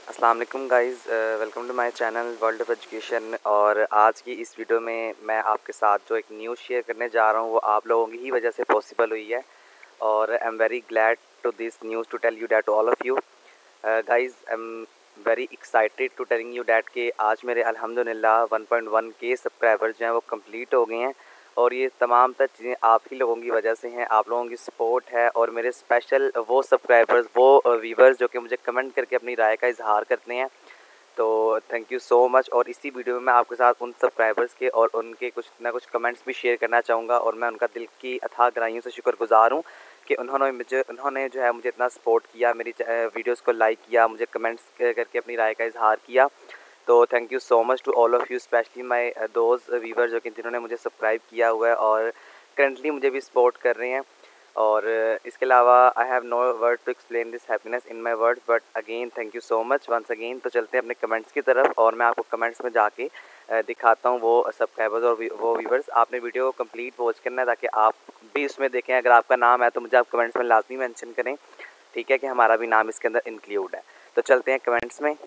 अस्सलाम वालेकुम guys, welcome to my channel world of education. और आज की इस वीडियो में मैं आपके साथ जो एक न्यूज़ शेयर करने जा रहा हूँ वो आप लोगों की ही वजह से पॉसिबल हुई है। और I am very glad to this news to tell you that all of you guys, I am very excited to telling you that कि आज मेरे अल्हम्दुलिल्लाह 1.1 के सब्सक्राइबर्स जो हैं वो कंप्लीट हो गए हैं। और ये तमाम तर चीज़ें आप ही लोगों की वजह से हैं, आप लोगों की सपोर्ट है। और मेरे स्पेशल वो सब्सक्राइबर्स, वो व्यूवर्स जो कि मुझे कमेंट करके अपनी राय का इजहार करते हैं, तो थैंक यू सो मच। और इसी वीडियो में मैं आपके साथ उन सब्सक्राइबर्स के और उनके कुछ ना कुछ कमेंट्स भी शेयर करना चाहूँगा। और मैं उनका दिल की अथाह गहराइयों से शुक्रगुजार हूँ कि उन्होंने जो है मुझे इतना सपोर्ट किया, मेरी वीडियोज़ को लाइक किया, मुझे कमेंट्स करके अपनी राय का इजहार किया। तो thank you so much to all of you, specially my those viewer जो कि जिन्होंने मुझे सब्सक्राइब किया हुआ है और करंटली मुझे भी सपोर्ट कर रहे हैं। और इसके अलावा I have no word to explain this happiness in my words, but again thank you so much once again. तो चलते हैं अपने कमेंट्स की तरफ और मैं आपको कमेंट्स में जाके दिखाता हूँ वो सब्सक्राइबर्स और वो व्यूवर्स। आपने वीडियो को कंप्लीट वॉच करना है ताकि आप भी उसमें देखें। अगर आपका नाम है तो मुझे आप कमेंट्स में लाजमी मेंशन करें, ठीक है, कि हमारा भी नाम इसके अंदर इंक्लूड है। तो चलते हैं कमेंट्स में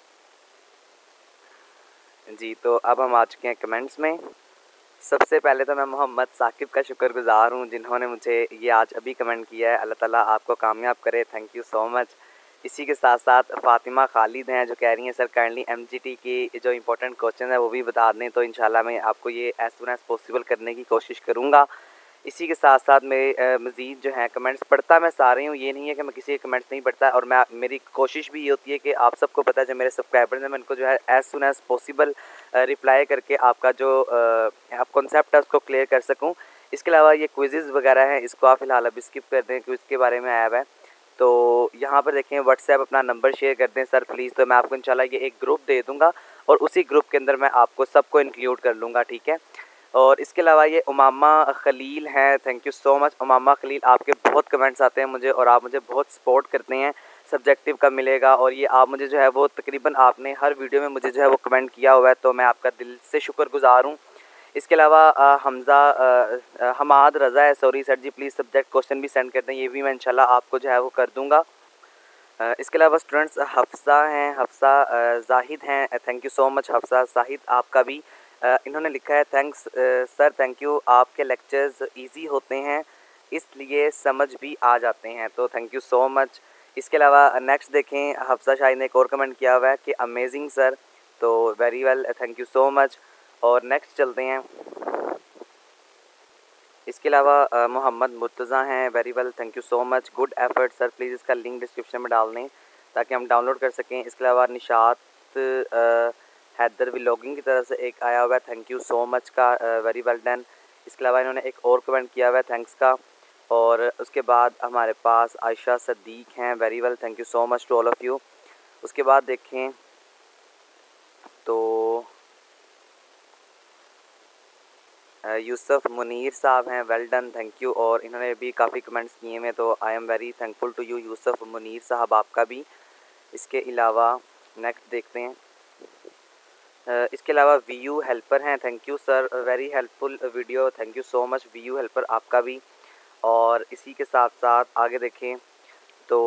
जी। तो अब हम आ चुके हैं कमेंट्स में। सबसे पहले तो मैं मोहम्मद साकिब का शुक्रगुज़ार हूँ जिन्होंने मुझे ये आज अभी कमेंट किया है। अल्लाह ताला आपको कामयाब करे, थैंक यू सो मच। इसी के साथ साथ फ़ातिमा खालिद हैं जो कह रही हैं सर काइंडली एमजीटी की जो इंपॉर्टेंट क्वेश्चन है वो भी बता दें, तो इंशाल्लाह मैं आपको ये एज़ सून एज़ पॉसिबल करने की कोशिश करूँगा। इसी के साथ साथ मेरे मज़ीद जो हैं कमेंट्स पढ़ता मैं सारे हूँ, ये नहीं है कि मैं किसी के कमेंट्स नहीं पढ़ता। और मैं मेरी कोशिश भी ये होती है कि आप सबको पता है जो मेरे सब्सक्राइबर्स हैं मैं उनको जो है as soon as possible reply करके आपका जो आप कॉन्सेप्ट है उसको क्लियर कर सकूँ। इसके अलावा ये क्विज़ेज़ वगैरह हैं, इसको आप फ़िलहाल अब स्किप कर दें, क्विज़ के बारे में आया हुआ है। तो यहाँ पर देखें व्हाट्सएप अपना नंबर शेयर कर दें सर प्लीज़, तो मैं आपको इंशाल्लाह ये एक ग्रुप दे दूँगा और उसी ग्रुप के अंदर मैं आपको सबको इंक्लूड कर लूँगा, ठीक है। और इसके अलावा ये उमामा खलील हैं, thank you so much Umama Khalil. आपके बहुत कमेंट्स आते हैं मुझे और आप मुझे बहुत सपोर्ट करते हैं, सब्जेक्टिव का मिलेगा। और ये आप मुझे जो है वो तकरीबन आपने हर वीडियो में मुझे जो है वो कमेंट किया हुआ है, तो मैं आपका दिल से शुक्रगुज़ार हूँ। इसके अलावा हमाद रज़ा है, sorry sir ji, please subject question भी सेंड कर दें, ये भी मैं इंशाल्लाह आपको जो है वो कर दूँगा। इसके अलावा स्टूडेंट्स हफ्सा हैं, हफ्सा ज़ाहिद हैं, thank you so much Hafsa Zahid आपका भी। इन्होंने लिखा है थैंक्स सर, थैंक यू, आपके लेक्चर्स इजी होते हैं इसलिए समझ भी आ जाते हैं, तो थैंक यू सो मच। इसके अलावा नेक्स्ट देखें, हफ्सा शाहिद ने एक और कमेंट किया हुआ है कि अमेजिंग सर, तो very well, thank you so much. और नेक्स्ट चलते हैं। इसके अलावा मोहम्मद मुर्तज़ा हैं, very well, thank you so much, good effort sir, please इसका लिंक डिस्क्रिप्शन में डाल दें ताकि हम डाउनलोड कर सकें। इसके अलावा निशात हैदर व्लॉगिंग की तरफ से एक आया हुआ है, थैंक यू सो मच का, वेरी वेल डन। इसके अलावा इन्होंने एक और कमेंट किया हुआ है, थैंक्स का। और उसके बाद हमारे पास आयशा सदीक हैं, very well, thank you so much to all of you. उसके बाद देखें तो यूसुफ मुनीर साहब हैं, वेल डन, थैंक यू। और इन्होंने भी काफ़ी कमेंट्स किए हैं, तो I am very thankful to you Yusuf Munir साहब, आपका भी। इसके अलावा नेक्स्ट देखते हैं। इसके अलावा वीयू हेल्पर हैं, thank you sir, very helpful video, thank you so much VU helper, आपका भी। और इसी के साथ साथ आगे देखें तो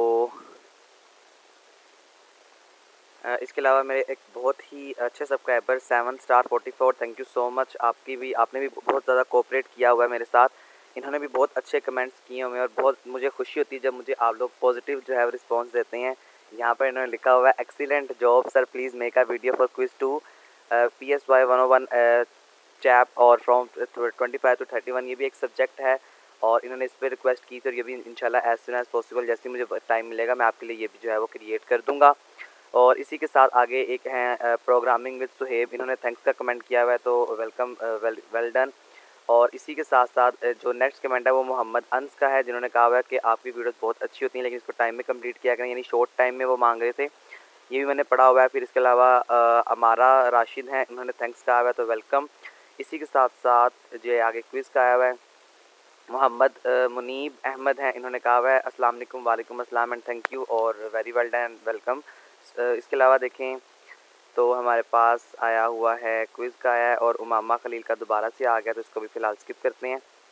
इसके अलावा मेरे एक बहुत ही अच्छे subscriber 7 star 44, thank you so much, आपने भी बहुत ज़्यादा कोऑपरेट किया हुआ है मेरे साथ। इन्होंने भी बहुत अच्छे कमेंट्स किए हुए हैं और बहुत मुझे खुशी होती है जब मुझे आप लोग पॉजिटिव जो है रिस्पांस देते हैं। यहाँ पर इन्होंने लिखा हुआ है excellent job sir, please make a video for quiz 2 PSY 101 chap और फ्रॉम 25 to 31, ये भी एक सब्जेक्ट है और इन्होंने इस पर रिक्वेस्ट की थी और ये भी इंशाल्लाह एज सुन एज़ पॉसिबल जैसे मुझे टाइम मिलेगा मैं आपके लिए ये भी जो है वो क्रिएट कर दूँगा। और इसी के साथ आगे एक हैं प्रोग्रामिंग विद सुहेब, इन्होंने थैंक्स का कमेंट किया हुआ है, तो वेलकम, वेल डन। और इसी के साथ साथ जो नेक्स्ट कमेंट है वो मोहम्मद अंस का है जिन्होंने कहा हुआ है कि आपकी वीडियोस बहुत अच्छी होती हैं लेकिन इसको टाइम में कंप्लीट किया करें, यानी शॉर्ट टाइम में वो मांग रहे थे, ये भी मैंने पढ़ा हुआ है। फिर इसके अलावा अमारा राशिद हैं, इन्होंने थैंक्स कहा हुआ है, तो वेलकम। इसी के साथ साथ जो आगे क्विज़ का आया हुआ है मोहम्मद मुनीब अहमद हैं, इन्होंने कहा हुआ है अस्सलाम वालेकुम, वालेकुम अस्सलाम एंड थैंक यू और वेरी वेल डन, वेलकम। इसके अलावा देखें तो हमारे पास आया हुआ है क्विज़ का आया है और उमामा खलील का दोबारा से आ गया, तो इसको भी फ़िलहाल स्किप करते हैं।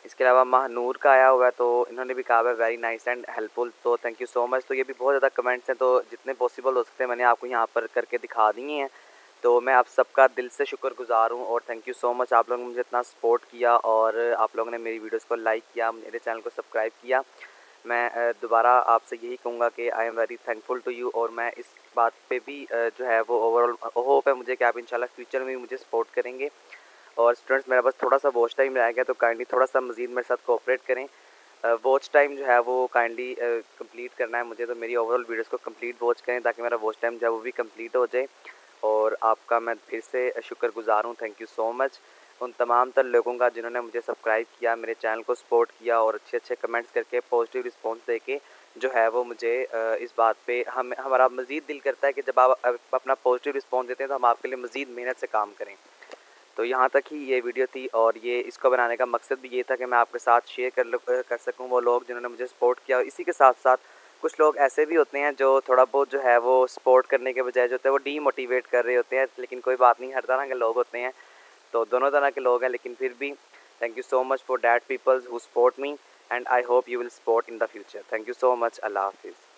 इसके अलावा महानूर का आया हुआ है, तो इन्होंने भी कहा है वेरी नाइस एंड हेल्पफुल, तो थैंक यू सो मच। तो ये भी बहुत ज़्यादा कमेंट्स हैं, तो जितने पॉसिबल हो सकते हैं मैंने आपको यहाँ पर करके दिखा दिए हैं। तो मैं आप सबका दिल से शुक्रगुज़ार हूँ और थैंक यू सो मच, आप लोगों ने मुझे इतना सपोर्ट किया और आप लोगों ने मेरी वीडियोज़ को लाइक किया, मेरे चैनल को सब्सक्राइब किया। मैं दोबारा आपसे यही कहूँगा कि I am very thankful to you, और मैं इस बात पे भी जो है वो ओवरऑल होप है मुझे कि आप इंशाल्लाह फ्यूचर में भी मुझे सपोर्ट करेंगे। और स्टूडेंट्स, मेरा बस थोड़ा सा वॉच टाइम रह गया, तो काइंडली थोड़ा सा मज़ीद मेरे साथ कोऑपरेट करें। वॉच टाइम जो है वो काइंडली कंप्लीट करना है मुझे, तो मेरी ओवरऑल वीडियोज़ को कंप्लीट वॉच करें ताकि मेरा वॉच टाइम जो है वो भी कंप्लीट हो जाए। और आपका मैं फिर से शुक्रगुज़ार हूँ, थैंक यू सो मच उन तमाम तर लोगों का जिन्होंने मुझे सब्सक्राइब किया, मेरे चैनल को सपोर्ट किया और अच्छे अच्छे कमेंट्स करके पॉजिटिव रिस्पांस देके जो है वो मुझे इस बात पे हमारा मज़ीद दिल करता है कि जब आप अपना पॉजिटिव रिस्पांस देते हैं तो हम आपके लिए मज़ीद मेहनत से काम करें। तो यहाँ तक ही ये वीडियो थी, और ये इसको बनाने का मकसद भी ये था कि मैं आपके साथ शेयर कर सकूँ वो लोग जिन्होंने मुझे सपोर्ट किया। और इसी के साथ साथ कुछ लोग ऐसे भी होते हैं जो थोड़ा बहुत जो है वो सपोर्ट करने के बजाय जो होता है वो डीमोटिवेट कर रहे होते हैं, लेकिन कोई बात नहीं, हर तरह के लोग होते हैं, तो दोनों तरह के लोग हैं। लेकिन फिर भी thank you so much for that peoples who support me, and I hope you will support in the future. Thank you so much. अल्लाह हाफिज़।